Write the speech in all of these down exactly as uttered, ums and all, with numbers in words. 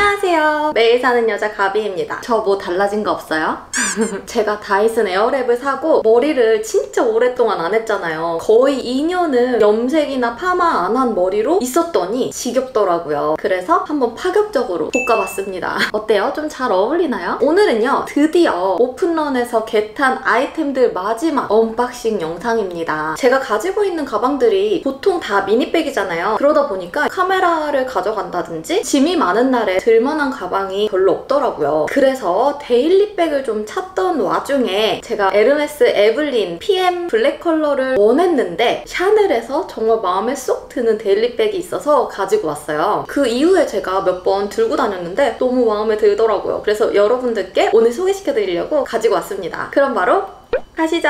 안녕하세요. 매일 사는 여자 가비입니다. 저 뭐 달라진 거 없어요? 제가 다이슨 에어랩을 사고 머리를 진짜 오랫동안 안 했잖아요. 거의 이 년을 염색이나 파마 안 한 머리로 있었더니 지겹더라고요. 그래서 한번 파격적으로 볶아봤습니다. 어때요? 좀 잘 어울리나요? 오늘은요, 드디어 오픈런에서 겟한 아이템들 마지막 언박싱 영상입니다. 제가 가지고 있는 가방들이 보통 다 미니백이잖아요. 그러다 보니까 카메라를 가져간다든지 짐이 많은 날에 들만한 가방이 별로 없더라고요. 그래서 데일리백을 좀 찾던 와중에 제가 에르메스 에블린 피엠 블랙 컬러를 원했는데 샤넬에서 정말 마음에 쏙 드는 데일리백이 있어서 가지고 왔어요. 그 이후에 제가 몇 번 들고 다녔는데 너무 마음에 들더라고요. 그래서 여러분들께 오늘 소개시켜드리려고 가지고 왔습니다. 그럼 바로 가시죠.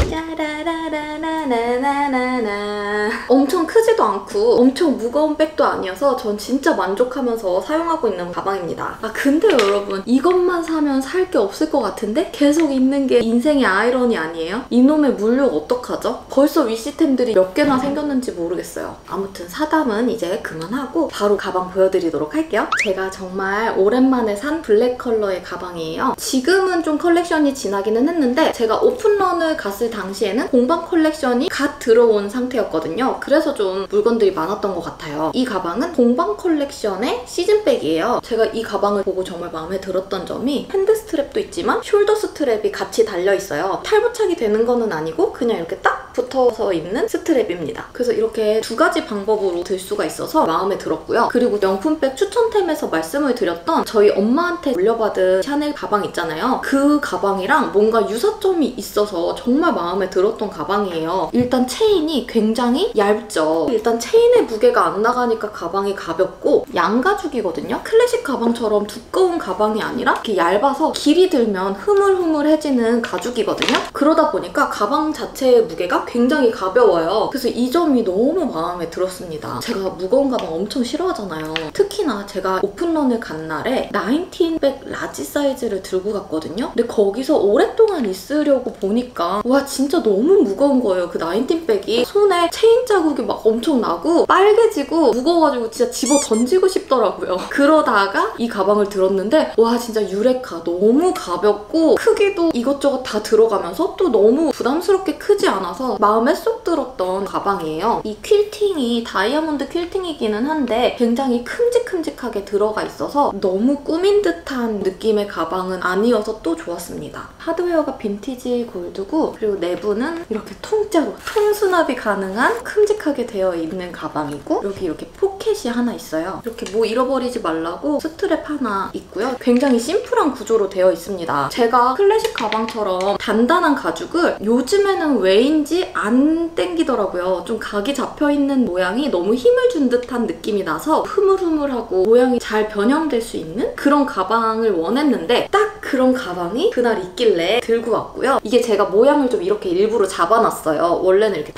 짜라라라라라라라라. 엄청 크지도 않고 엄청 무거운 백도 아니어서 전 진짜 만족하면서 사용하고 있는 가방입니다. 아 근데 여러분, 이것만 사면 살 게 없을 것 같은데 계속 있는 게 인생의 아이러니 아니에요? 이놈의 물욕 어떡하죠? 벌써 위시템들이 몇 개나 생겼는지 모르겠어요. 아무튼 사담은 이제 그만하고 바로 가방 보여드리도록 할게요. 제가 정말 오랜만에 산 블랙 컬러의 가방이에요. 지금은 좀 컬렉션이 지나기는 했는데 제가 오픈런을 갔을 당시에는 공방 컬렉션이 갓 들어온 상태였거든요. 그래서 좀 물건들이 많았던 것 같아요. 이 가방은 공방 컬렉션의 시즌백이에요. 제가 이 가방을 보고 정말 마음에 들었던 점이 핸드 스트랩도 있지만 숄더 스트랩이 같이 달려있어요. 탈부착이 되는 거는 아니고 그냥 이렇게 딱 붙어서 있는 스트랩입니다. 그래서 이렇게 두 가지 방법으로 들 수가 있어서 마음에 들었고요. 그리고 명품백 추천템에서 말씀을 드렸던 저희 엄마한테 물려받은 샤넬 가방 있잖아요. 그 가방이랑 뭔가 유사점이 있어서 정말 마음에 들었던 가방이에요. 일단 체인이 굉장히 얇죠. 일단 체인의 무게가 안 나가니까 가방이 가볍고 양가죽이거든요. 클래식 가방처럼 두꺼운 가방이 아니라 이렇게 얇아서 길이 들면 흐물흐물해지는 가죽이거든요. 그러다 보니까 가방 자체의 무게가 굉장히 가벼워요. 그래서 이 점이 너무 마음에 들었습니다. 제가 무거운 가방 엄청 싫어하잖아요. 특히나 제가 오픈런을 간 날에 나인틴백 라지 사이즈를 들고 갔거든요. 근데 거기서 오랫동안 있으려고 보니까 와 진짜 너무 무거운 거예요. 그 나인틴백이 손에 체인 자국이 막 엄청 나고 빨개지고 무거워가지고 진짜 집어 던지고 싶더라고요. 그러다가 이 가방을 들었는데 와 진짜 유레카. 너무 가볍고 크기도 이것저것 다 들어가면서 또 너무 부담스럽게 크지 않아서 마음에 쏙 들었던 가방이에요. 이 퀼팅이 다이아몬드 퀼팅이기는 한데 굉장히 큼직큼직하게 들어가 있어서 너무 꾸민 듯한 느낌의 가방은 아니어서 또 좋았습니다. 하드웨어가 빈티지 골드고 그리고 내부는 이렇게 통짜로 통수납이 가능한 큼직하게 되어 있는 가방이고 여기 이렇게 포켓이 하나 있어요. 이렇게 뭐 잃어버리지 말라고 스트랩 하나 있고요. 굉장히 심플한 구조로 되어 있습니다. 제가 클래식 가방처럼 단단한 가죽을 요즘에는 왜인지 안 땡기더라고요. 좀 각이 잡혀있는 모양이 너무 힘을 준 듯한 느낌이 나서 흐물흐물하고 모양이 잘 변형될 수 있는 그런 가방을 원했는데 딱 그런 가방이 그날 있길래 들고 왔고요. 이게 제가 모양을 좀 이렇게 일부러 잡아놨어요. 원래는 이렇게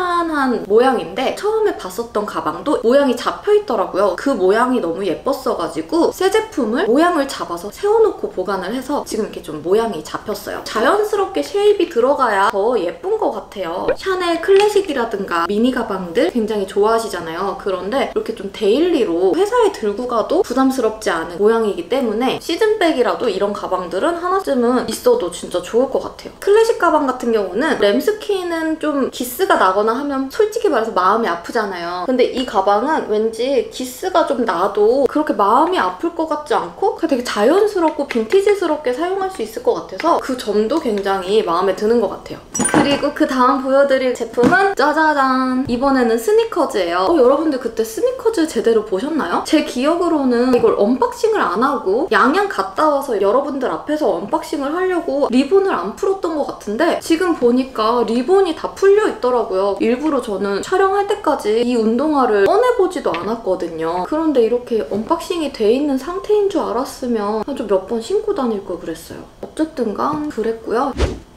판판한 모양인데 처음에 봤었던 가방도 모양이 잡혀있더라고요. 그 모양이 너무 예뻤어가지고 새 제품을 모양을 잡아서 세워놓고 보관을 해서 지금 이렇게 좀 모양이 잡혔어요. 자연스럽게 쉐입이 들어가야 더 예쁜 것 같아요. 샤넬 클래식이라든가 미니 가방들 굉장히 좋아하시잖아요. 그런데 이렇게 좀 데일리로 회사에 들고 가도 부담스럽지 않은 모양이기 때문에 시즌백이라도 이런 가방들은 하나쯤은 있어도 진짜 좋을 것 같아요. 클래식 가방 같은 경우는 램스킨은 좀 기스가 나거나 하면 솔직히 말해서 마음이 아프잖아요. 근데 이 가방은 왠지 기스가 좀 나도 그렇게 마음이 아플 것 같지 않고 되게 자연스럽고 빈티지스럽게 사용할 수 있을 것 같아서 그 점도 굉장히 마음에 드는 것 같아요. 그리고 그 다음 보여드릴 제품은 짜자잔! 이번에는 스니커즈예요. 어, 여러분들 그때 스니커즈 제대로 보셨나요? 제 기억으로는 이걸 언박싱을 안 하고 양양 갔다 와서 여러분들 앞에서 언박싱을 하려고 리본을 안 풀었던 것 같은데 지금 보니까 리본이 다 풀려 있더라고요. 일부러 저는 촬영할 때까지 이 운동화를 꺼내보지도 않았거든요. 그런데 이렇게 언박싱이 돼 있는 상태인 줄 알았으면 좀 몇 번 신고 다닐 걸 그랬어요. 어쨌든 간 그랬고요.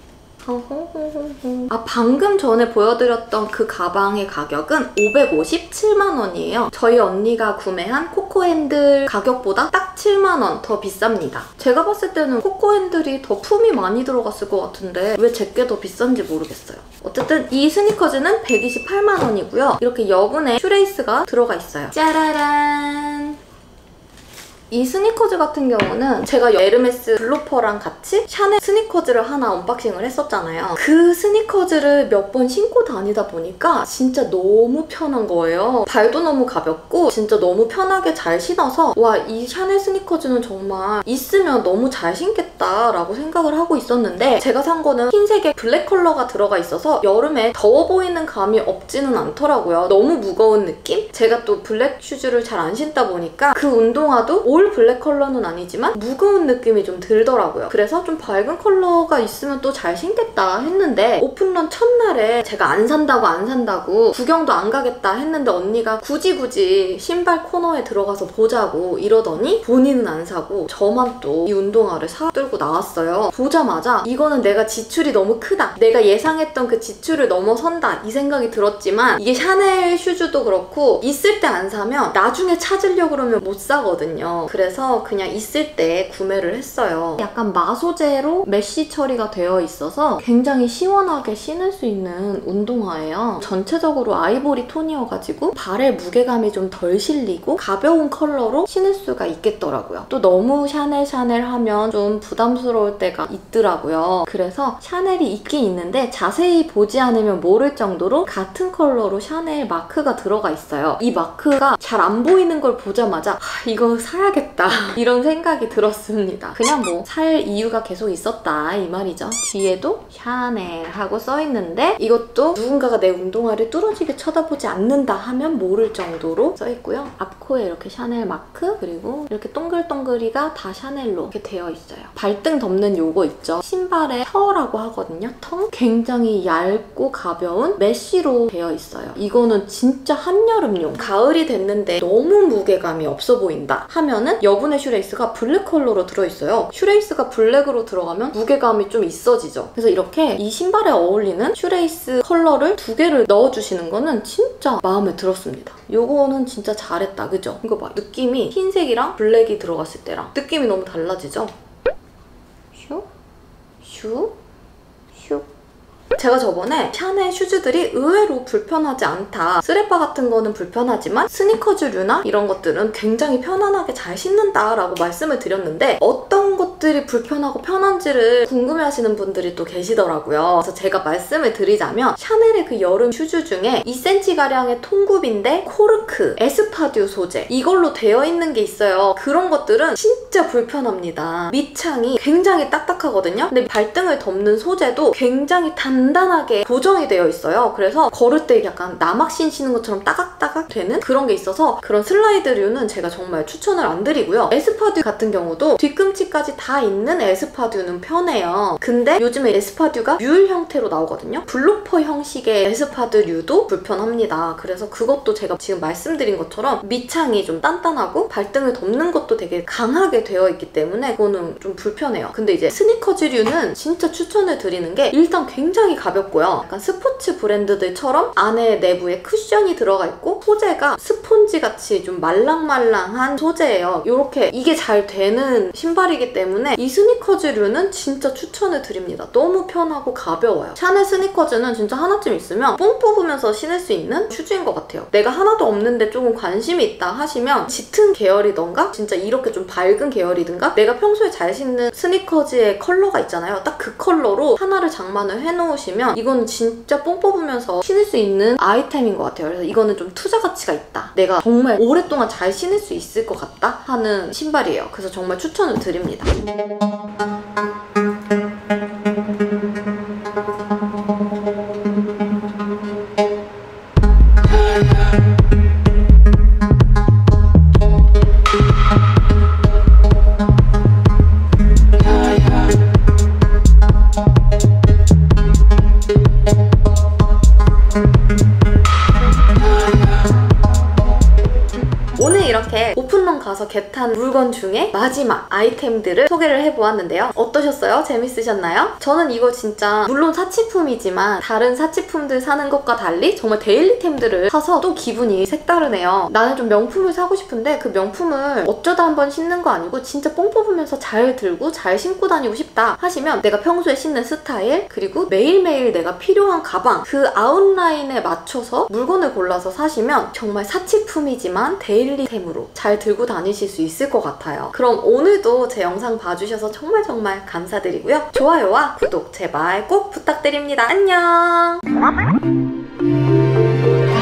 아 방금 전에 보여드렸던 그 가방의 가격은 오백오십칠만 원이에요. 저희 언니가 구매한 코코핸들 가격보다 딱 칠만 원 더 비쌉니다. 제가 봤을 때는 코코핸들이 더 품이 많이 들어갔을 것 같은데 왜 제게 더 비싼지 모르겠어요. 어쨌든 이 스니커즈는 백이십팔만 원이고요. 이렇게 여분의 슈레이스가 들어가 있어요. 짜라란! 이 스니커즈 같은 경우는 제가 에르메스 블로퍼랑 같이 샤넬 스니커즈를 하나 언박싱을 했었잖아요. 그 스니커즈를 몇 번 신고 다니다 보니까 진짜 너무 편한 거예요. 발도 너무 가볍고 진짜 너무 편하게 잘 신어서 와, 이 샤넬 스니커즈는 정말 있으면 너무 잘 신겠다라고 생각을 하고 있었는데 제가 산 거는 흰색에 블랙 컬러가 들어가 있어서 여름에 더워 보이는 감이 없지는 않더라고요. 너무 무거운 느낌? 제가 또 블랙 슈즈를 잘 안 신다 보니까 그 운동화도 올 블랙 컬러는 아니지만 무거운 느낌이 좀 들더라고요. 그래서 좀 밝은 컬러가 있으면 또 잘 신겠다 했는데 오픈런 첫날에 제가 안 산다고 안 산다고 구경도 안 가겠다 했는데 언니가 굳이 굳이 신발 코너에 들어가서 보자고 이러더니 본인은 안 사고 저만 또 이 운동화를 사들고 나왔어요. 보자마자 이거는 내가 지출이 너무 크다. 내가 예상했던 그 지출을 넘어선다. 이 생각이 들었지만 이게 샤넬 슈즈도 그렇고 있을 때 안 사면 나중에 찾으려고 그러면 못 사거든요. 그래서 그냥 있을 때 구매를 했어요. 약간 마소재로 메쉬 처리가 되어 있어서 굉장히 시원하게 신을 수 있는 운동화예요. 전체적으로 아이보리 톤이어가지고 발에 무게감이 좀 덜 실리고 가벼운 컬러로 신을 수가 있겠더라고요. 또 너무 샤넬 샤넬 하면 좀 부담스러울 때가 있더라고요. 그래서 샤넬이 있긴 있는데 자세히 보지 않으면 모를 정도로 같은 컬러로 샤넬 마크가 들어가 있어요. 이 마크가 잘 안 보이는 걸 보자마자 아, 이거 사야겠다 이런 생각이 들었습니다. 그냥 뭐 살 이유가 계속 있었다 이 말이죠. 뒤에도 샤넬 하고 써있는데 이것도 누군가가 내 운동화를 뚫어지게 쳐다보지 않는다 하면 모를 정도로 써있고요. 앞코에 이렇게 샤넬 마크 그리고 이렇게 동글동글이가 다 샤넬로 이렇게 되어 있어요. 발등 덮는 요거 있죠. 신발의 터라고 하거든요. 터? 굉장히 얇고 가벼운 메쉬로 되어 있어요. 이거는 진짜 한여름용. 가을이 됐는데 너무 무게감이 없어 보인다 하면은 여분의 슈레이스가 블랙 컬러로 들어있어요. 슈레이스가 블랙으로 들어가면 무게감이 좀 있어지죠. 그래서 이렇게 이 신발에 어울리는 슈레이스 컬러를 두 개를 넣어주시는 거는 진짜 마음에 들었습니다. 요거는 진짜 잘했다. 그죠? 이거 봐. 느낌이 흰색이랑 블랙이 들어갔을 때랑 느낌이 너무 달라지죠? 슈? 슈? 슈? 제가 저번에 샤넬 슈즈들이 의외로 불편하지 않다. 스레빠 같은 거는 불편하지만 스니커즈류나 이런 것들은 굉장히 편안하게 잘 신는다라고 말씀을 드렸는데 어떤 것들이 불편하고 편한지를 궁금해하시는 분들이 또 계시더라고요. 그래서 제가 말씀을 드리자면 샤넬의 그 여름 슈즈 중에 이 센티미터가량의 통굽인데 코르크, 에스파듀 소재 이걸로 되어 있는 게 있어요. 그런 것들은 진짜 불편합니다. 밑창이 굉장히 딱딱하거든요. 근데 발등을 덮는 소재도 굉장히 단 단단하게 고정이 되어 있어요. 그래서 걸을 때 약간 나막신 신는 것처럼 따각따각 되는 그런 게 있어서 그런 슬라이드류는 제가 정말 추천을 안 드리고요. 에스파듀 같은 경우도 뒤꿈치까지 다 있는 에스파듀는 편해요. 근데 요즘에 에스파듀가 뮬 형태로 나오거든요. 블로퍼 형식의 에스파듀류도 불편합니다. 그래서 그것도 제가 지금 말씀드린 것처럼 밑창이 좀 단단하고 발등을 덮는 것도 되게 강하게 되어 있기 때문에 그거는 좀 불편해요. 근데 이제 스니커즈류는 진짜 추천을 드리는 게 일단 굉장히 가볍고요. 약간 스포츠 브랜드들처럼 안에 내부에 쿠션이 들어가 있고 소재가 스폰지같이 좀 말랑말랑한 소재예요. 이렇게 이게 잘 되는 신발이기 때문에 이 스니커즈류는 진짜 추천을 드립니다. 너무 편하고 가벼워요. 샤넬 스니커즈는 진짜 하나쯤 있으면 뽕 뽑으면서 신을 수 있는 슈즈인 것 같아요. 내가 하나도 없는데 조금 관심이 있다 하시면 짙은 계열이던가 진짜 이렇게 좀 밝은 계열이든가 내가 평소에 잘 신는 스니커즈의 컬러가 있잖아요. 딱 그 컬러로 하나를 장만을 해놓으시면 이거는 진짜 뽕 뽑으면서 신을 수 있는 아이템인 것 같아요. 그래서 이거는 좀 투자 가치가 있다. 내가 정말 오랫동안 잘 신을 수 있을 것 같다 하는 신발이에요. 그래서 정말 추천을 드립니다. 이렇게 오픈런 가서 겟한 물건 중에 마지막 아이템들을 소개를 해보았는데요. 어떠셨어요? 재밌으셨나요? 저는 이거 진짜 물론 사치품이지만 다른 사치품들 사는 것과 달리 정말 데일리템들을 사서 또 기분이 색다르네요. 나는 좀 명품을 사고 싶은데 그 명품을 어쩌다 한번 신는 거 아니고 진짜 뽕 뽑으면서 잘 들고 잘 신고 다니고 싶다 하시면 내가 평소에 신는 스타일 그리고 매일매일 내가 필요한 가방 그 아웃라인에 맞춰서 물건을 골라서 사시면 정말 사치품이지만 데일리템으로 가방도 잘 들고 다니실 수 있을 것 같아요. 그럼 오늘도 제 영상 봐주셔서 정말 정말 감사드리고요. 좋아요와 구독 제발 꼭 부탁드립니다. 안녕!